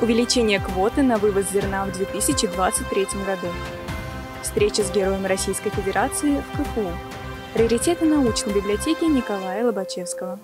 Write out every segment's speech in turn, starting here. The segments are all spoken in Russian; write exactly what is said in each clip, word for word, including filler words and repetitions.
увеличение квоты на вывоз зерна в две тысячи двадцать третьем году, встреча с героем Российской Федерации в ка эф у, приоритеты научной библиотеки Николая Лобачевского.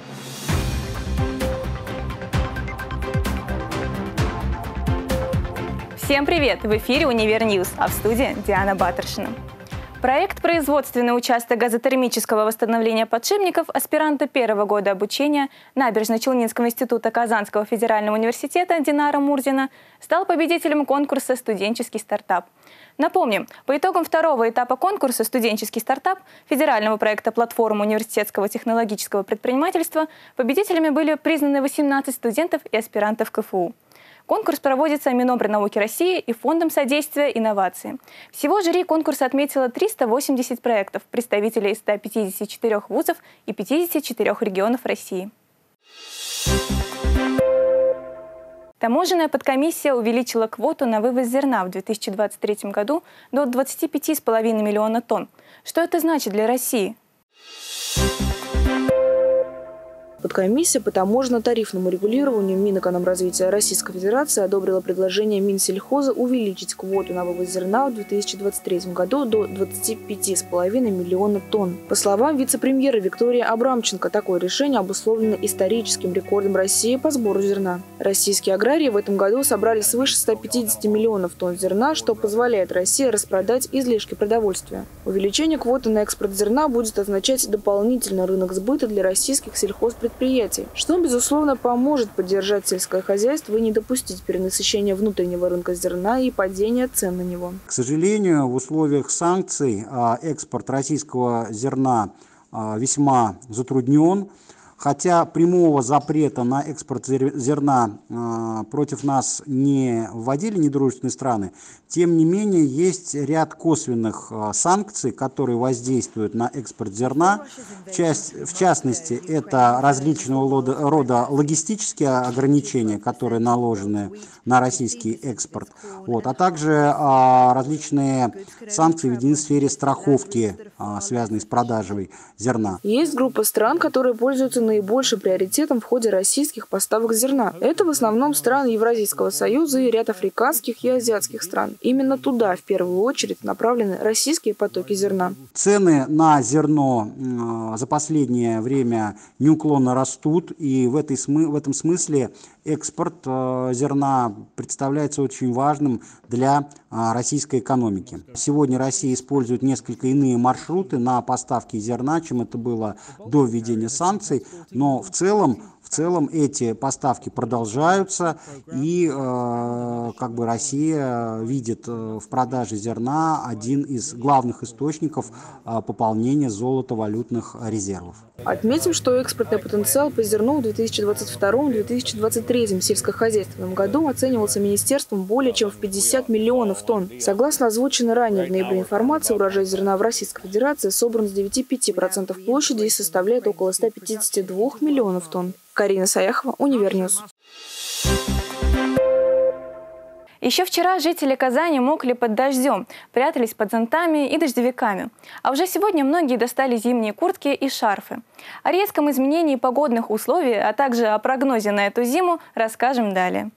Всем привет! В эфире «Универ Ньюс», а в студии Диана Батаршина. Проект «Производственный участок газотермического восстановления подшипников» аспиранта первого года обучения Набережно-Челнинского института Казанского федерального университета Динара Мурзина стал победителем конкурса «Студенческий стартап». Напомним, по итогам второго этапа конкурса «Студенческий стартап» федерального проекта «Платформа университетского технологического предпринимательства» победителями были признаны восемнадцать студентов и аспирантов ка эф у. Конкурс проводится Минобрнауки России и Фондом содействия инновации. Всего жюри конкурса отметило триста восемьдесят проектов, представителей ста пятидесяти четырёх вузов и пятидесяти четырёх регионов России. Таможенная подкомиссия увеличила квоту на вывоз зерна в две тысячи двадцать третьем году до двадцати пяти с половиной миллиона тонн. Что это значит для России? Подкомиссия по таможенно-тарифному регулированию Минэкономразвития Российской Федерации одобрила предложение Минсельхоза увеличить квоту на вывоз зерна в две тысячи двадцать третьем году до двадцати пяти с половиной миллиона тонн. По словам вице-премьера Виктории Абрамченко, такое решение обусловлено историческим рекордом России по сбору зерна. Российские аграрии в этом году собрали свыше ста пятидесяти миллионов тонн зерна, что позволяет России распродать излишки продовольствия. Увеличение квоты на экспорт зерна будет означать дополнительный рынок сбыта для российских сельхозпредприятий, что, безусловно, поможет поддержать сельское хозяйство и не допустить перенасыщения внутреннего рынка зерна и падения цен на него. К сожалению, в условиях санкций экспорт российского зерна весьма затруднен. Хотя прямого запрета на экспорт зерна э, против нас не вводили недружественные страны, тем не менее есть ряд косвенных э, санкций, которые воздействуют на экспорт зерна. В, часть, в частности, это различного рода, рода логистические ограничения, которые наложены на российский экспорт, вот, а также э, различные санкции введены в сфере страховки, э, связанной с продажей зерна. Есть группа стран, которые пользуются наибольшим приоритетом в ходе российских поставок зерна. Это в основном страны Евразийского союза и ряд африканских и азиатских стран. Именно туда в первую очередь направлены российские потоки зерна. Цены на зерно э, за последнее время неуклонно растут, и в, этой смы в этом смысле экспорт э, зерна представляется очень важным для э, российской экономики. Сегодня Россия использует несколько иные маршруты на поставки зерна, чем это было до введения санкций, но в целом, в целом эти поставки продолжаются, и э, как бы Россия видит э, в продаже зерна один из главных источников э, пополнения золотовалютных резервов. Отметим, что экспортный потенциал по зерну в две тысячи двадцать втором — две тысячи двадцать третьем сельскохозяйственном году оценивался министерством более чем в пятьдесят миллионов тонн. Согласно озвученной ранее в ноябре информации, урожай зерна в Российской Федерации собран с девяти целых пяти десятых процента площади и составляет около ста пятидесяти двух миллионов тонн. Карина Саяхова, Универ Ньюс. Еще вчера жители Казани мокли под дождем, прятались под зонтами и дождевиками. А уже сегодня многие достали зимние куртки и шарфы. О резком изменении погодных условий, а также о прогнозе на эту зиму расскажем далее.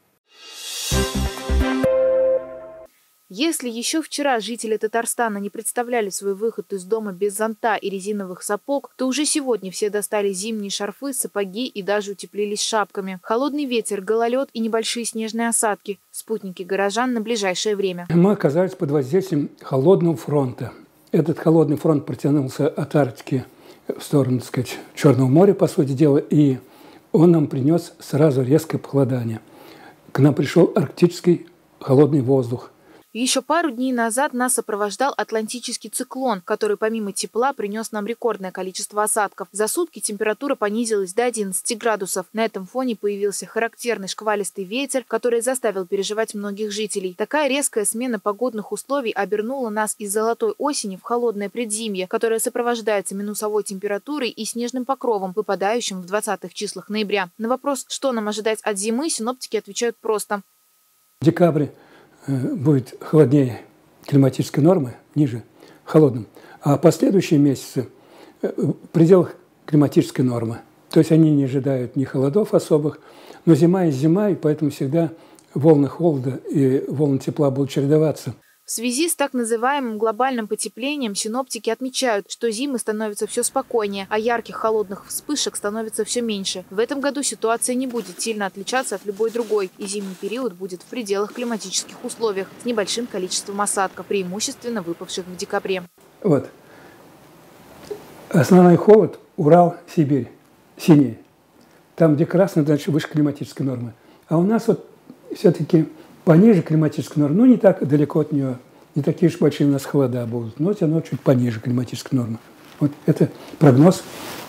Если еще вчера жители Татарстана не представляли свой выход из дома без зонта и резиновых сапог, то уже сегодня все достали зимние шарфы, сапоги и даже утеплились шапками. Холодный ветер, гололед и небольшие снежные осадки – спутники горожан на ближайшее время. Мы оказались под воздействием холодного фронта. Этот холодный фронт протянулся от Арктики в сторону, так сказать, Черного моря, по сути дела, и он нам принес сразу резкое похолодание. К нам пришел арктический холодный воздух. Еще пару дней назад нас сопровождал атлантический циклон, который помимо тепла принес нам рекордное количество осадков. За сутки температура понизилась до одиннадцати градусов. На этом фоне появился характерный шквалистый ветер, который заставил переживать многих жителей. Такая резкая смена погодных условий обернула нас из золотой осени в холодное предзимье, которое сопровождается минусовой температурой и снежным покровом, выпадающим в двадцатых числах ноября. На вопрос, что нам ожидать от зимы, синоптики отвечают просто. Декабрь будет холоднее климатической нормы, ниже холодным, а последующие месяцы в пределах климатической нормы. То есть они не ожидают ни холодов особых, но зима есть зима, и поэтому всегда волны холода и волны тепла будут чередоваться. В связи с так называемым глобальным потеплением синоптики отмечают, что зимы становятся все спокойнее, а ярких холодных вспышек становится все меньше. В этом году ситуация не будет сильно отличаться от любой другой, и зимний период будет в пределах климатических условиях с небольшим количеством осадков, преимущественно выпавших в декабре. Вот. Основной холод – Урал, Сибирь, синий. Там, где красный, дальше выше климатической нормы. А у нас вот все-таки пониже климатической нормы, ну не так далеко от нее, не такие уж большие у нас холода будут, но все равно чуть пониже климатической нормы. Вот это прогноз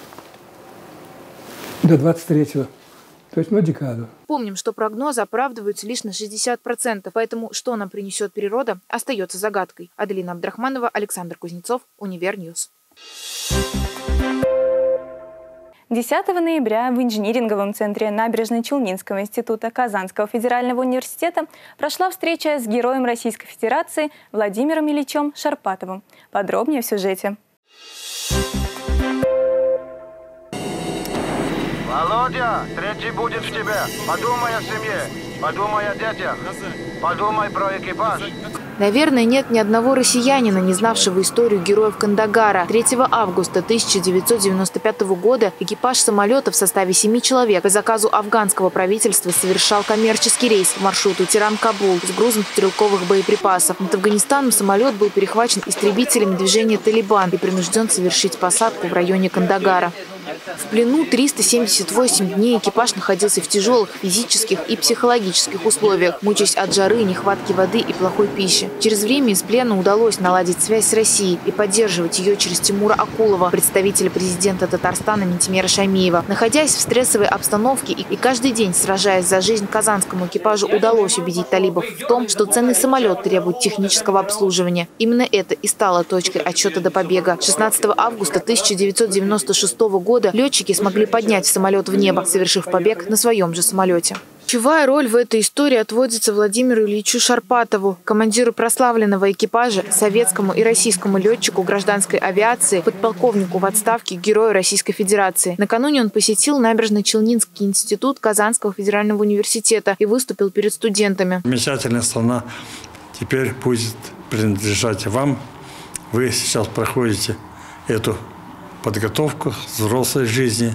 до двадцать третьего, то есть ну декаду. Помним, что прогнозы оправдываются лишь на шестьдесят процентов, поэтому что нам принесет природа, остается загадкой. Аделина Абдрахманова, Александр Кузнецов, Универньюз. десятого ноября в инжиниринговом центре Набережно-Челнинского института Казанского федерального университета прошла встреча с героем Российской Федерации Владимиром Ильичем Шарпатовым. Подробнее в сюжете. Володя, третий будет в тебе. Подумай о семье, подумай о детях, подумай про экипаж. Наверное, нет ни одного россиянина, не знавшего историю героев Кандагара. третьего августа тысяча девятьсот девяносто пятого года экипаж самолета в составе семи человек по заказу афганского правительства совершал коммерческий рейс по маршруту Тиран-Кабул с грузом стрелковых боеприпасов. Над Афганистаном самолет был перехвачен истребителями движения «Талибан» и принужден совершить посадку в районе Кандагара. В плену триста семьдесят восемь дней экипаж находился в тяжелых физических и психологических условиях, мучаясь от жары, нехватки воды и плохой пищи. Через время из плена удалось наладить связь с Россией и поддерживать ее через Тимура Акулова, представителя президента Татарстана Ментимера Шаймиева. Находясь в стрессовой обстановке и каждый день сражаясь за жизнь казанскому экипажу, удалось убедить талибов в том, что ценный самолет требует технического обслуживания. Именно это и стало точкой отсчета до побега. шестнадцатого августа тысяча девятьсот девяносто шестого года летчики смогли поднять самолет в небо, совершив побег на своем же самолете. Ключевая роль в этой истории отводится Владимиру Ильичу Шарпатову, командиру прославленного экипажа, советскому и российскому летчику гражданской авиации, подполковнику в отставке, герою Российской Федерации. Накануне он посетил Набережно-Челнинский институт Казанского федерального университета и выступил перед студентами. Замечательная страна теперь будет принадлежать вам. Вы сейчас проходите эту подготовку к взрослой жизни.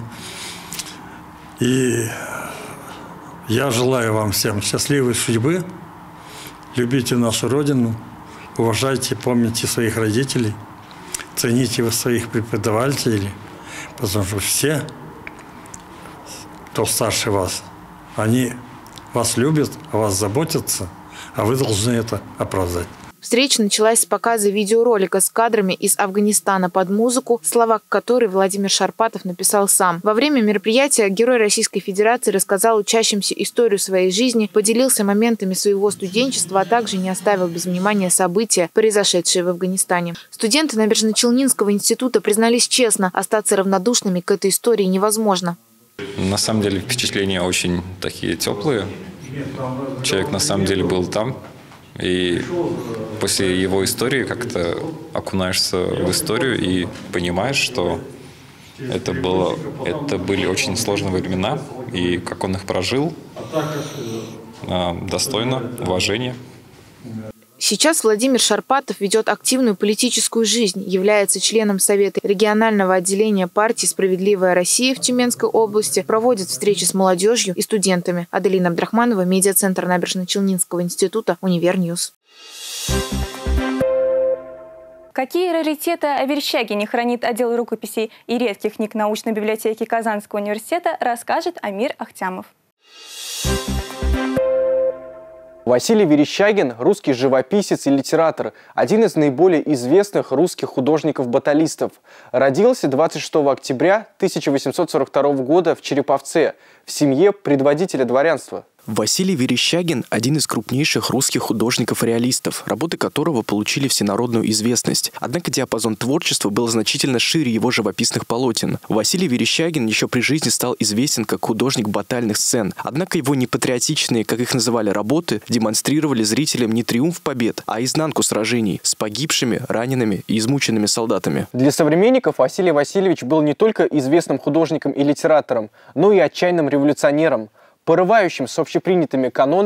И я желаю вам всем счастливой судьбы. Любите нашу Родину, уважайте, помните своих родителей, цените вы своих преподавателей, потому что все, кто старше вас, они вас любят, о вас заботятся, а вы должны это оправдать. Встреча началась с показа видеоролика с кадрами из Афганистана под музыку, слова которой Владимир Шарпатов написал сам. Во время мероприятия герой Российской Федерации рассказал учащимся историю своей жизни, поделился моментами своего студенчества, а также не оставил без внимания события, произошедшие в Афганистане. Студенты Набережно-Челнинского института признались честно, остаться равнодушными к этой истории невозможно. На самом деле впечатления очень такие теплые. Человек на самом деле был там. И после его истории как-то окунаешься в историю и понимаешь, что это, было, это были очень сложные времена, и как он их прожил, достойно уважения. Сейчас Владимир Шарпатов ведет активную политическую жизнь, является членом Совета регионального отделения партии «Справедливая Россия» в Тюменской области, проводит встречи с молодежью и студентами. Аделина Абдрахманова, медиацентр Набережно-Челнинского института, Универньюз. Какие раритеты о Верещагине хранит отдел рукописей и редких книг научной библиотеки Казанского университета, расскажет Амир Ахтямов. Василий Верещагин – русский живописец и литератор, один из наиболее известных русских художников-баталистов. Родился двадцать шестого октября тысяча восемьсот сорок второго года в Череповце, в семье предводителя дворянства. Василий Верещагин – один из крупнейших русских художников-реалистов, работы которого получили всенародную известность. Однако диапазон творчества был значительно шире его живописных полотен. Василий Верещагин еще при жизни стал известен как художник батальных сцен. Однако его непатриотичные, как их называли, работы демонстрировали зрителям не триумф побед, а изнанку сражений с погибшими, ранеными и измученными солдатами. Для современников Василий Васильевич был не только известным художником и литератором, но и отчаянным революционером, порывающим с общепринятыми канонами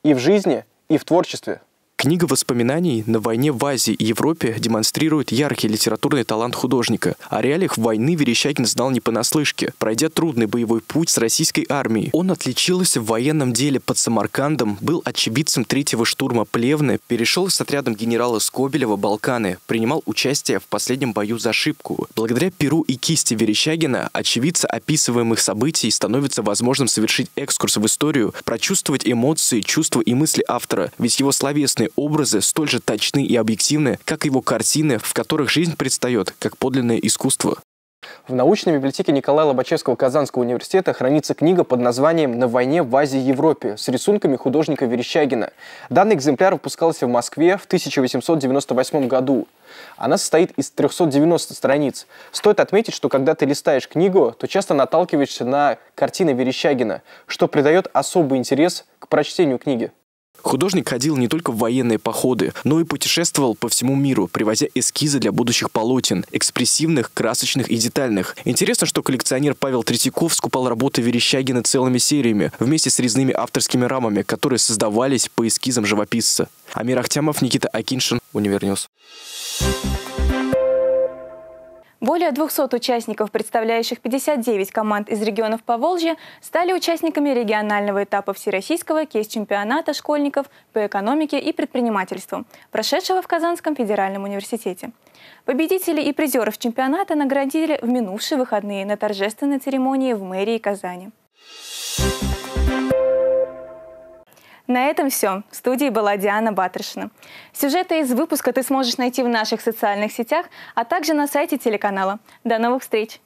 и в жизни, и в творчестве. Книга воспоминаний «На войне в Азии и Европе» демонстрирует яркий литературный талант художника. О реалиях войны Верещагин знал не понаслышке. Пройдя трудный боевой путь с российской армией, он отличился в военном деле под Самаркандом, был очевидцем третьего штурма Плевны, перешел с отрядом генерала Скобелева Балканы, принимал участие в последнем бою за Шипку. Благодаря перу и кисти Верещагина очевидца описываемых событий становится возможным совершить экскурс в историю, прочувствовать эмоции, чувства и мысли автора, ведь его словесные образы столь же точны и объективны, как его картины, в которых жизнь предстает как подлинное искусство. В научной библиотеке Николая Лобачевского Казанского университета хранится книга под названием «На войне в Азии и Европе» с рисунками художника Верещагина. Данный экземпляр выпускался в Москве в тысяча восемьсот девяносто восьмом году. Она состоит из трёхсот девяноста страниц. Стоит отметить, что когда ты листаешь книгу, то часто наталкиваешься на картины Верещагина, что придает особый интерес к прочтению книги. Художник ходил не только в военные походы, но и путешествовал по всему миру, привозя эскизы для будущих полотен, экспрессивных, красочных и детальных. Интересно, что коллекционер Павел Третьяков скупал работы Верещагина целыми сериями, вместе с резными авторскими рамами, которые создавались по эскизам живописца. Амир Ахтямов, Никита Акиншин, Универньюз. Более двухсот участников, представляющих пятьдесят девять команд из регионов Поволжья, стали участниками регионального этапа Всероссийского кейс-чемпионата школьников по экономике и предпринимательству, прошедшего в Казанском федеральном университете. Победителей и призеров чемпионата наградили в минувшие выходные на торжественной церемонии в мэрии Казани. На этом все. В студии была Диана Батршина. Сюжеты из выпуска ты сможешь найти в наших социальных сетях, а также на сайте телеканала. До новых встреч!